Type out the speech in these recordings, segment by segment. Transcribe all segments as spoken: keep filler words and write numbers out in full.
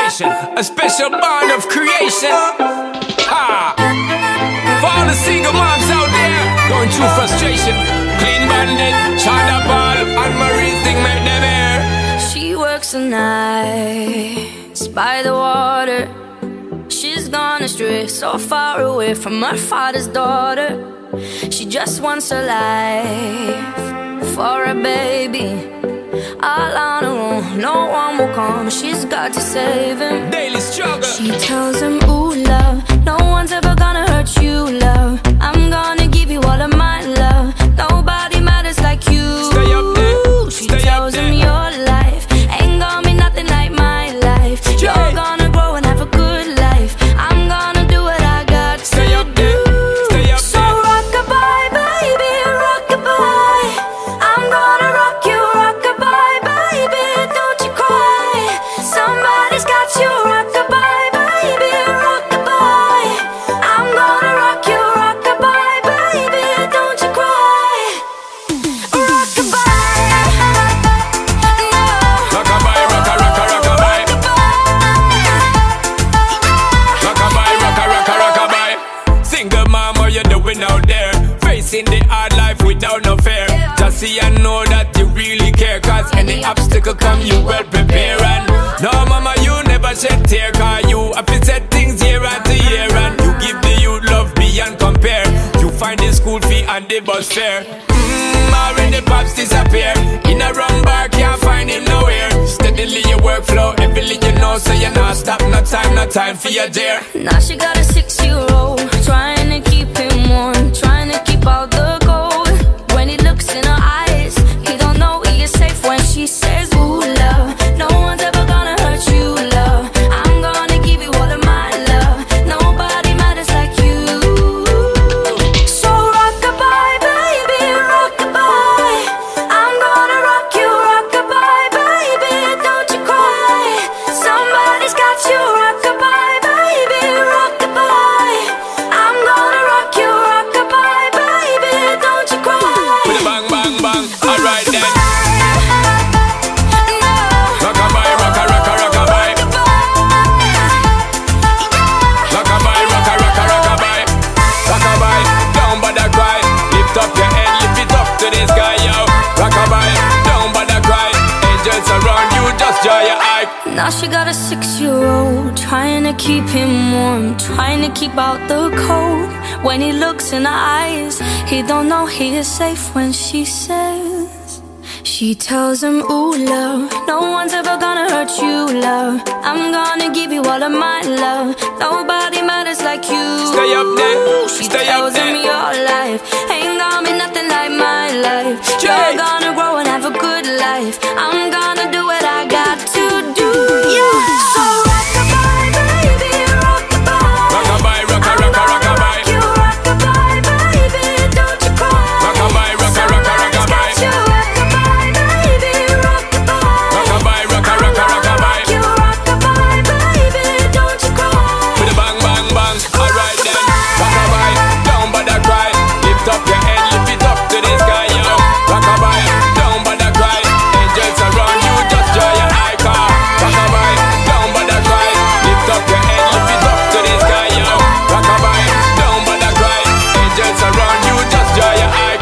vibration, a special bond of creation. Ha! For all the single moms out there going through frustration, Clean Bandit, China Ball, and Marie's thing make them air. She works the nights by the water. She's gone astray, so far away from her father's daughter. She just wants a life for a baby. All on her own, no one will come. She's got to save him. Daily struggle. She tells him, ooh, love, no one's ever gonna hurt you, love. I'm gonna give you all of my love. Nobody matters like you. Stay up there. She Stay tells up him there. your life ain't gonna be nothing like my life. Jay. You're gonna grow and have a good life. I'm gonna do what I got to Stay up do. there. Stay up So there. rock-a-bye, baby, rock-a-bye. I'm gonna rock you, rock-a-bye, baby, don't you cry. Somebody's got you, rock-a-bye, baby, rock-a-bye. I'm gonna rock you, rock-a-bye, baby, don't you cry. Rock-a-bye, no. Rock-a-bye, rocka, rocka, rock-a-bye. Rock-a-bye, rocka, rocka, rock-a-bye. Single mom, what you doing out there? Facing the hard life without no fear. Just see and know that you really care. Cause any obstacle come, you well prepare. And no mama, you never shed tear. Cause you have to set things year after year. And you give the youth love beyond compare. You find the school fee and the bus fare. Mmm, already pops disappear. In a wrong bar, can't find him nowhere. Steadily your workflow, everything you know. So you not stop, no time, no time for your dear. Now she got a six-year-old, trying to keep him warm, trying to keep out the cold. When he looks in her eyes, he don't know he is safe when she says, ooh, love, no one's ever gonna hurt you, love. I'm gonna give you all of my love. Nobody matters like you. So rock-a-bye, baby, rock-a-bye. I'm gonna rock you, rock-a-bye, baby, don't you cry. Somebody's got you, rock-a-bye, baby, rock-a-bye. I'm gonna rock you, rock-a-bye, baby, don't you cry. With a bang, bang, bang. Alright then. No. Rock-a-bye, rocka, rocka, rock-a-bye. Rock-a-bye, rocka, rocka, rock-a-bye. Rock-a-bye, don't bother cry. Lift up your head, lift it up to the sky, yo. Rock-a-bye, don't bother cry. Angels around you, just dry your eye. Now she got a six-year-old, trying to keep him warm, trying to keep out the cold. When he looks in her eyes, he don't know he is safe when she says. She tells him, ooh, love, no one's ever gonna hurt you, love. I'm gonna give you all of my love. Nobody matters like you. Stay up there, She stay up tells him there. your life ain't gonna be nothing like my life. Jay. You're gonna grow and have a good life. I'm gonna do what I got to do. So rock-a-bye, baby, rock-a-bye. Rock-a-bye, rocka, rocka, rock-a-bye. You rock-a-bye, baby, don't you cry. Rock-a-bye, rocka, rocka, rock-a-bye. Somebody's got you, rock-a-bye, baby, rock-a-bye. Rock-a-bye, rocka, rocka, rock-a-bye. You rock-a-bye, baby, don't you cry. With a bang, bang, bang. Alright then. Rock-a-bye, don't bother cry. Lift up your head, lift it up to the sky, yo. Rock-a-bye, don't bother cry. Angels around you, just dry your eye, car. Rock-a-bye, don't bother cry. Lift up your head, lift it up to the sky, yo. Rock-a-bye, don't bother cry. Angels around you, just dry your eye.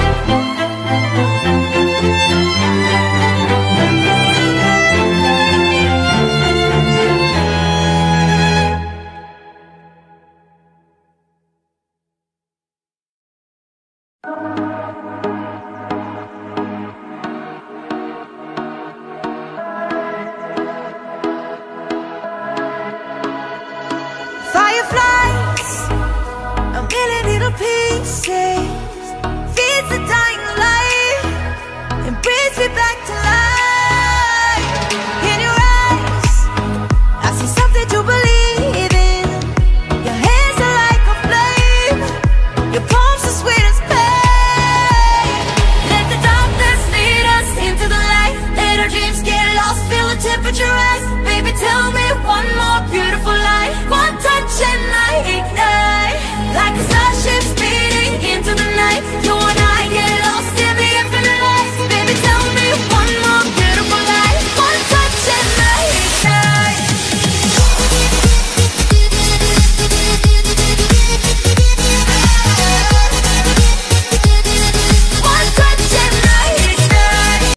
Fireflies, a million little pieces, feeds the dying light and brings me back to life. In your eyes, I see something to believe in. Your hands are like a flame, your palms are sweet as pain. Let the darkness lead us into the light. Let our dreams get lost, feel the temperature rise. Baby, tell me one more beautiful